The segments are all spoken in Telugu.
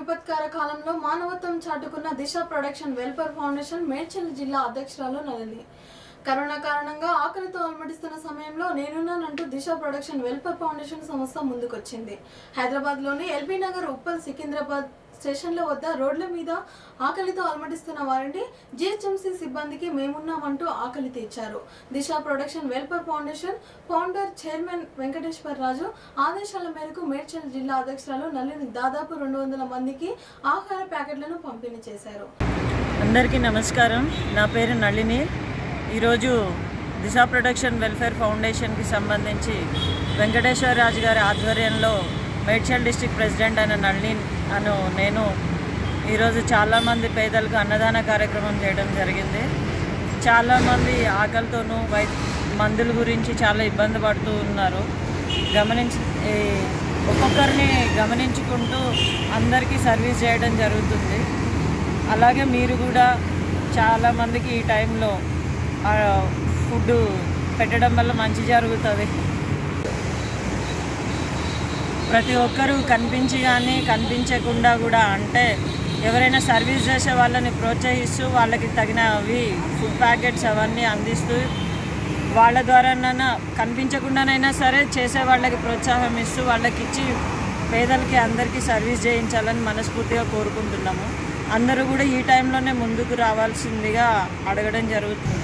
విపత్కర కాలంలో మానవత్వం చాటుకున్న Disha production welfare foundation Medchal జిల్లా అధ్యక్షురాలు నళిని కరోనా కారణంగా ఆకలితో అలమటిస్తున్న సమయంలో నేనున్నానంటూ దిశ ప్రొడక్షన్ వెల్ఫేర్ ఫౌండేషన్ సంస్థ ముందుకొచ్చింది. హైదరాబాద్లోని ఎల్బీ నగర్, ఉప్పల్, సికింద్రాబాద్ స్టేషన్ల వద్ద రోడ్ల మీద ఆకలితో అలమటిస్తున్న వారిని జిహెచ్ఎంసీ సిబ్బందికి మేమున్నామంటూ ఆకలి తీర్చారు. Disha production welfare foundation founder chairman Venkateswara Raju ఆదేశాల మేరకు మేడ్చల్ జిల్లా అధ్యక్షురాలు నళిని దాదాపు 200 మందికి ఆహార ప్యాకెట్లను పంపిణీ చేశారు. అందరికీ నమస్కారం. నా పేరు నళిని. ఈరోజు దిశ ప్రొడక్షన్ వెల్ఫేర్ ఫౌండేషన్కి సంబంధించి వెంకటేశ్వర రాజు గారి ఆధ్వర్యంలో మేడ్చల్ డిస్ట్రిక్ట్ ప్రెసిడెంట్ అయిన నళిని నేను ఈరోజు చాలామంది పేదలకు అన్నదాన కార్యక్రమం చేయడం జరిగింది. చాలామంది ఆకలితోనూ మందుల గురించి చాలా ఇబ్బంది పడుతూ ఉన్నారు. ఒక్కొక్కరిని గమనించుకుంటూ అందరికీ సర్వీస్ చేయడం జరుగుతుంది. అలాగే మీరు కూడా చాలామందికి ఈ టైంలో ఫుడ్ పెట్టడం వల్ల మంచి జరుగుతుంది. ప్రతి ఒక్కరూ కనిపించి కానీ కనిపించకుండా కూడా అంటే ఎవరైనా సర్వీస్ చేసే వాళ్ళని ప్రోత్సహిస్తూ వాళ్ళకి తగినవి ఫుడ్ ప్యాకెట్స్ అవన్నీ అందిస్తూ వాళ్ళ ద్వారానైనా కనిపించకుండానైనా సరే చేసే వాళ్ళకి ప్రోత్సాహం ఇస్తూ వాళ్ళకి ఇచ్చి పేదలకి అందరికీ సర్వీస్ చేయించాలని మనస్ఫూర్తిగా కోరుకుంటున్నాము. అందరూ కూడా ఈ టైంలోనే ముందుకు రావాల్సిందిగా అడగడం జరుగుతుంది.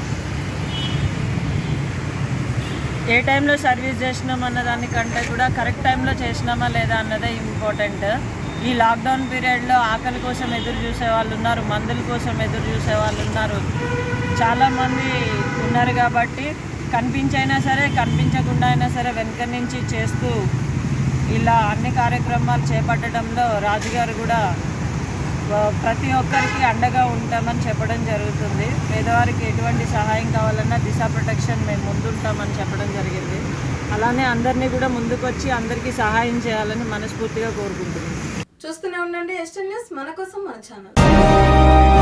ఏ టైంలో సర్వీస్ చేసినాం అన్న దానికంటే కూడా కరెక్ట్ టైంలో చేసినామా లేదా అన్నదే ఇంపార్టెంట్. ఈ లాక్డౌన్ పీరియడ్లో ఆకలి కోసం ఎదురు చూసే వాళ్ళు ఉన్నారు, మందుల కోసం ఎదురు చూసే వాళ్ళు ఉన్నారు, చాలామంది ఉన్నారు. కాబట్టి కనిపించైనా సరే కనిపించకుండా అయినా సరే వెనక నుంచి చేస్తూ ఇలా అన్ని కార్యక్రమాలు చేపట్టడంలో రాజుగారు కూడా ప్రతి ఒక్కరికి అండగా ఉంటామని చెప్పడం జరుగుతుంది. పేదవారికి ఎటువంటి సహాయం కావాలన్నా దిశ ప్రొటెక్షన్ మేము ముందుంటామని చెప్పడం జరిగింది. అలానే అందరినీ కూడా ముందుకొచ్చి అందరికీ సహాయం చేయాలని మనస్ఫూర్తిగా కోరుకుంటున్నాం. చూస్తూనే ఉండండి ఎస్టర్న్ న్యూస్, మన కోసం మన ఛానల్.